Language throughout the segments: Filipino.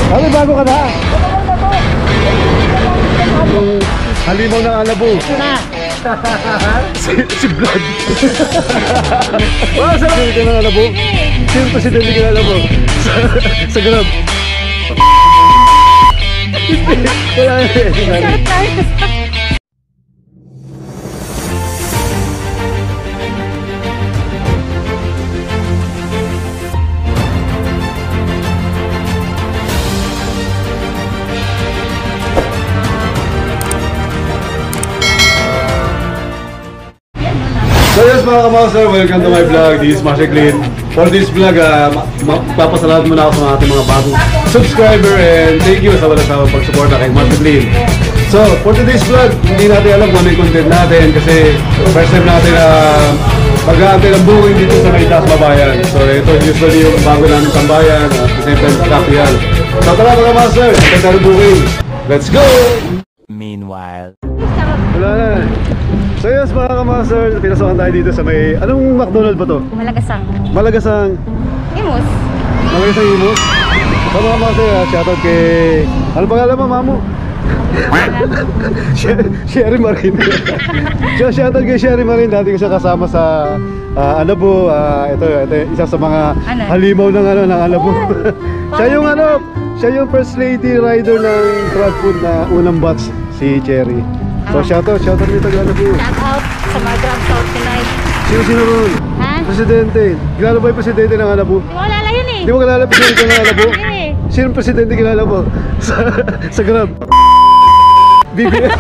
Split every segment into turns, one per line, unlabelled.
Ano, bago ka na? Halimaw ng Alabo.
Ito na.
Si Vlad. Wala sa presidente ng Alabo. Sino presidente ng Alabo? Sa Grab. Wala na. So yes mga kamaster, welcome to my vlog. This is Master Clean. For this vlog, magpapasalamat muna ako sa ating mga bagong subscriber and thank you sa walang sawang pagsuporta kay Master Clean. So for today's vlog, hindi natin alam kung ano yung content natin kasi first time natin na mag-aantay ng booking dito sa may taas babayan. So ito usually yung bago namin tambayan at the same time kapihan. So tara mga kamaster, antay tayo booking. Let's go!
Meanwhile,
wala na. So yes mga kamaster, pinasukan tayo dito sa may... Anong McDonald ba to?
Malagasang.
Malagasang...
Imus.
Malagasang Imus? So mga kamaster, shoutout kay... Ano pangalan mo, mamo? Sherry Marin. Shoutout kay Sherry Marin. Dati ko siya kasama sa... Alabo. Ito isa sa mga halimaw ng Alabo. Siya yung first lady rider ng Crowd Food na unang batch, si Cherry. So shoutout nito gano'n po.
Shoutout sa mga Grab South tonight.
Sino ron?
Ha?
Presidente. Kilala ba yung presidente ng Alabo?
Di mo alala yun eh.
Di mo kilala yung presidente ng Alabo?
Hindi.
Sino yung presidente kilala mo? Sa Grab? BBM?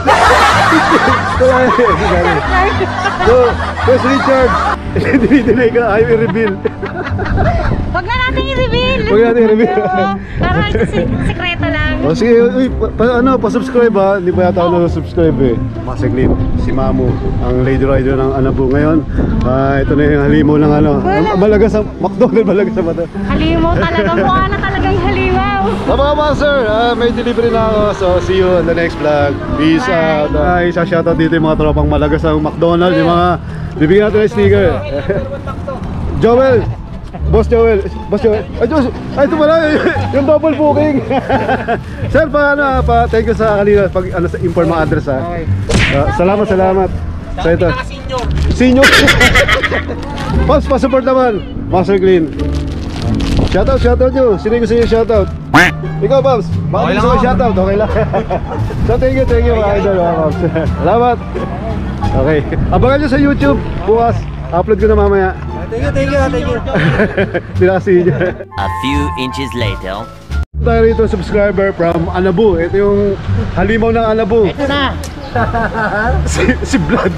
So, Boss Richard, dinay ka, ayaw i-reveal.
Huwag na natin i-reveal.
Huwag natin i-reveal.
Parang sikreto lang.
O sige, pa-subscribe ha. Hindi pa yata ako na-subscribe eh. Master Clean, si Mamu, ang lady rider ng Alabo ngayon. Ito na yung halimaw ng Malagas ang McDonald, Malagas ang mata.
Halimaw talaga, mukha na talagang halimaw.
So mga master, may delivery na ako. So see you on the next vlog. Peace out. Isa-shoutout dito yung mga tropang Malagas ang McDonald. Yung mga bibigyan natin ng sticker. Joel! Boss Joel! Ay, ito pala yung double booking. Sir, thank you sa kanina sa inform mga address ha. Salamat sa ito. Senior. Pops, pa-support naman. Master Clean. Shoutout nyo. Sino yung gusto nyo shoutout? Ikaw, Pops. Baka gusto ko shoutout. Okay lang. So thank you mga idol, Pops. Salamat. Okay. Abangan nyo sa YouTube. Bukas. Upload ko na mamaya. Thank you. Hindi nakasihin nyo.
a few inches later.
Tayo rito subscriber from Alabo. Ito yung halimaw ng Alabo.
Ito na.
Si Vlad.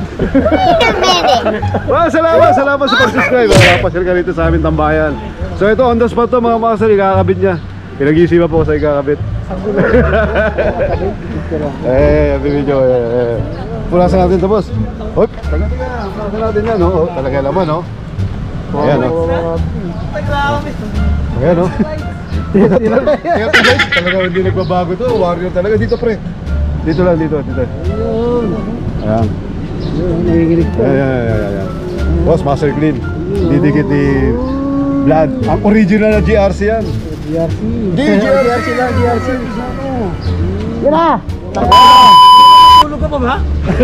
Salamat sa pag-subscribe. Pasyal ka rito sa aming tambayan. So ito on the spot to mga master, ikakabit niya. Pinag-iisipan po ko sa ikakabit. Video. Pulasan natin ito, boss. Hop, pulasan natin yan, no? Talaga naman, no? Ayan, no? Ayan, no? Talaga hindi nagbabago to. Warrior talaga. Dito, pre. Dito lang. Ayan. Ayan. Boss, Master Clean. Didikit ni Vlad. Ang original na GRC yan. GRC lang. Yan na! Tulog ka pa ba?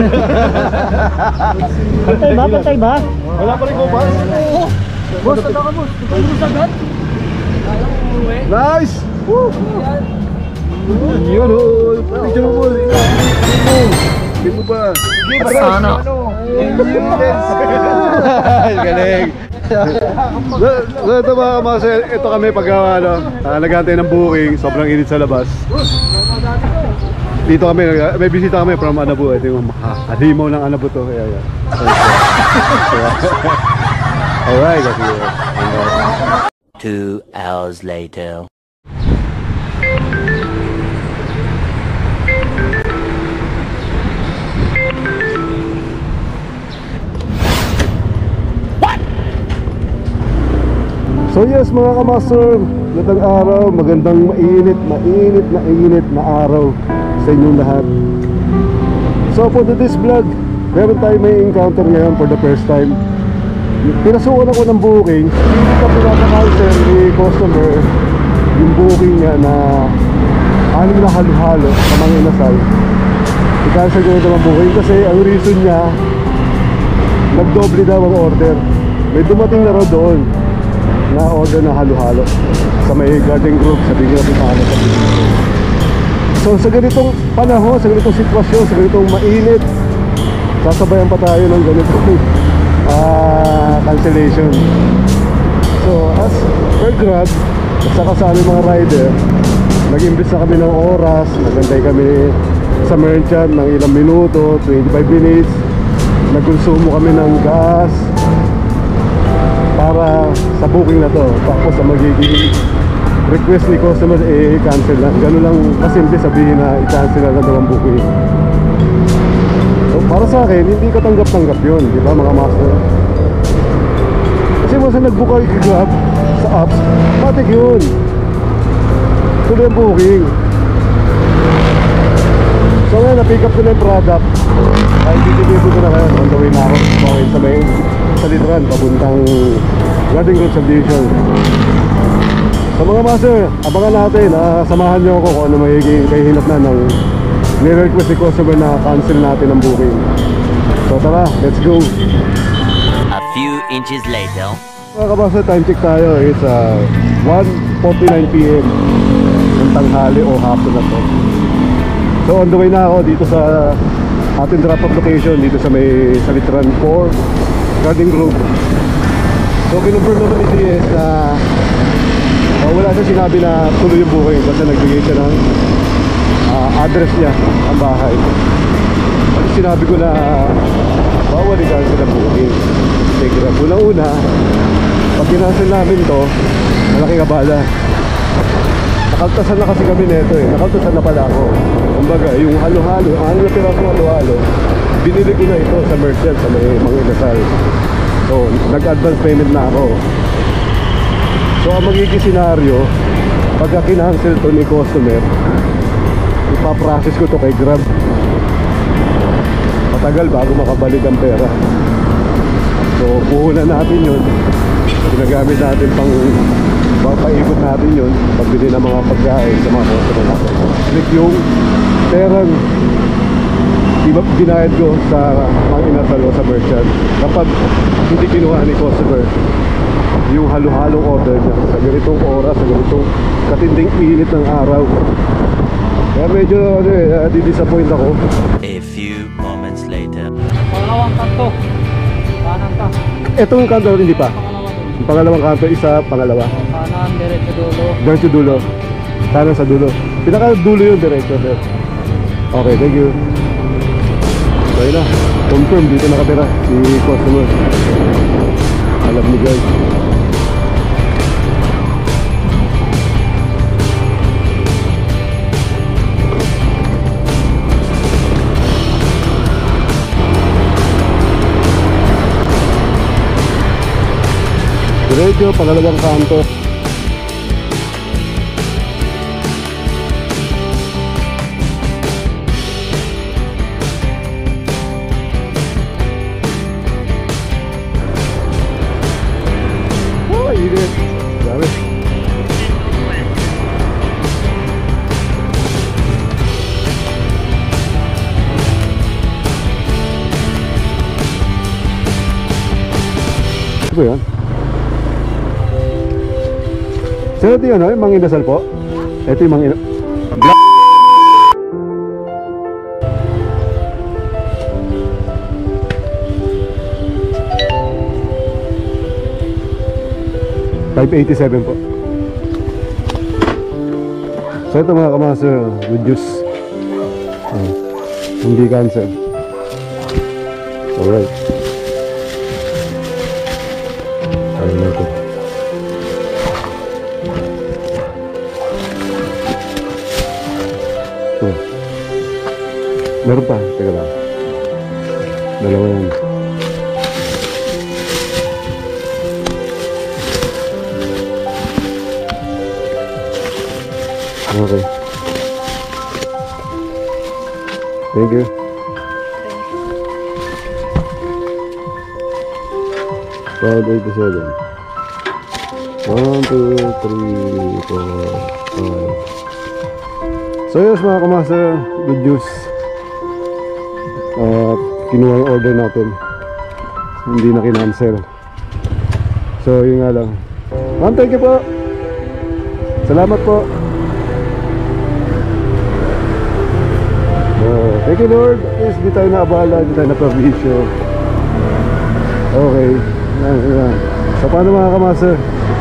Patay ba?
Wala pa rin ko ba? Boss, tata ka boss. Tulog agad? Nice! Yun o! Picture mo boss! Give mo pa!
Sana.
Galing! So ito mga kamasel, ito kami pag nag-aantay ng booking, sobrang init sa labas. Dito kami, may bisita kami from Alabo. Ito yung halimaw ng Alabo to. Kaya. Alright, that's it.
2 hours later.
So yes mga kamaster, magandang araw, magandang mainit na araw sa inyong lahat. So for this vlog, meron tayo may encounter ngayon for the first time. Pinasukan ako ng booking, hindi ka pinaka-cancel ni customer yung booking niya na anim na halo-halo sa mga inasal. I-cancel ko ito ang booking kasi ang reason niya, nagdoble daw ang order. May dumating na raw doon na order na halo-halo sa may garden group, sabi ko natin paano. So sa ganitong panahon, sa ganitong sitwasyon, sa ganitong mainit, sasabayan pa tayo ng ganitong cancellation. So as per Grab, at saka sa aming mga rider, nag-imbes na kami ng oras, nagantay kami sa merchant ng ilang minuto, 25 minutes, nagkonsumo kami ng gas para sa booking na to. Tapos ang magiging request ni customer, i-cancel lang. Ganun lang kasimple sabihin na i-cancel na lang daw ang booking. So para sa akin, hindi ka tanggap-tanggap yun, di ba mga master? Kasi once na nag-book ka i-grab sa apps, matik yun, tuloy ang booking. So ngayon, na-pick up ko na yung product. Ay, dito ko na kayo. On the way na ako. Bawin sa may Salitran, papuntang Garden Grove Subdivision. So mga master, abangan natin. Samahan nyo ako kung ano magiging kahinap na ng ni-request ni customer na cancel natin ang booking. So tara, let's go.
A few inches later.
Mga kabasa, time check tayo. It's 1:49 PM ng tanghali o hapon na to. So on the way na ako dito sa ating drop-off location, dito sa may Salitran 4 Garden Grove. So kinonfirm naman ni DS na wala siya sinabi na tuloy yung booking, basta nagbigay siya ng address niya, ang bahay. At sinabi ko na bawal i-cancel ang booking. Take it up. Una-una, pag kinancel namin to, malaking abala. Nakaltasan na kasi kami neto nakaltasan na pala ako. Kumbaga, yung halo-halo, ano na piraso halo-halo, binili ko na ito sa merchant, sa may mga inasal. So, nag-advance payment na ako. So, ang magiging senaryo, pagka kinancel to ni customer, ipaprocess ko to kay Grab. Matagal bago makabalik ang pera. So, puhunan natin yun. Ginagamit natin pang paikot natin yun, pagbili ng mga pagkain sa mga customer natin. Click yung perang binayad ko sa mga inasal o sa merchant kapag hindi kinuha ni customer yung halo-halong order niya sa ganitong oras, sa ganitong katinding init ng araw. Kaya medyo di-disappoint ako.
A few moments later.
Pangalawang kanto. Kanan ka.
Etong kanto hindi pa. Yung pangalawang kanto, isa, pangalawa.
Kanan, diretso dulo.
Diretso dulo. Kanan sa dulo. Pinaka dulo yung diretso. Okay, thank you. So yun na, confirm dito nakatira si customer. Alam ni guys. Diretso, pangalawang kanto. Oh, init. Grabe. Ano ba yan? So ito yun, yung mga inasal po. Ito yung mga inasal. $587 po. So ito mga kamaster, with juice. Hindi cancel. Alright. Ayun na ito. Meron pa, teka lang. Dalawa yan. Okay. Thank you. $587. 1, 2, 3, 4, 5. So yes mga kamasa, good news. Kinuha yung order natin. Hindi na kinancel. So yun nga lang. Ma'am, thank you po. Salamat po. Thank you Lord. At least di tayo naabala, di tayo napavisyo. Okay. Yan. So paano mga kamasa?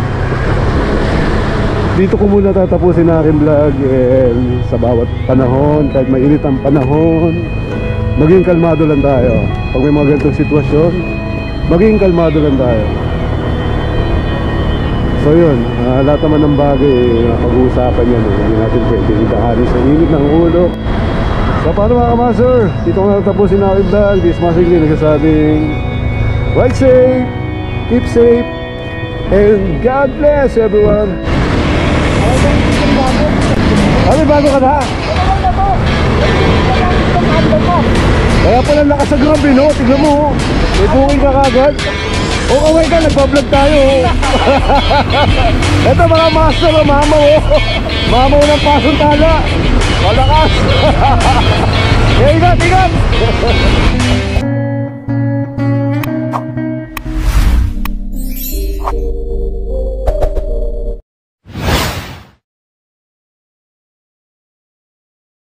Dito ko muna tatapusin na aking vlog. And sa bawat panahon, kahit mainit ang panahon, maging kalmado lang tayo. Pag may mga ganitong sitwasyon, maging kalmado lang tayo. So yun, lahat naman ng bagay pag-uusapan yan. Hindi natin pwede itahari sa init ng ulo. So paano mga kamaster, dito ko na tapusin na aking vlog. This Masingly nagsasabing ride safe, keep safe, and God bless everyone. Ano, bago ka na? Kaya pala lakas sa grabe, no? Tignan mo, may booking ka kagad. O kaway ka, nagpa-vlog tayo. Ito mga master, mamaw. Mamaw ng pasong tala. Malakas. Ingat, ingat.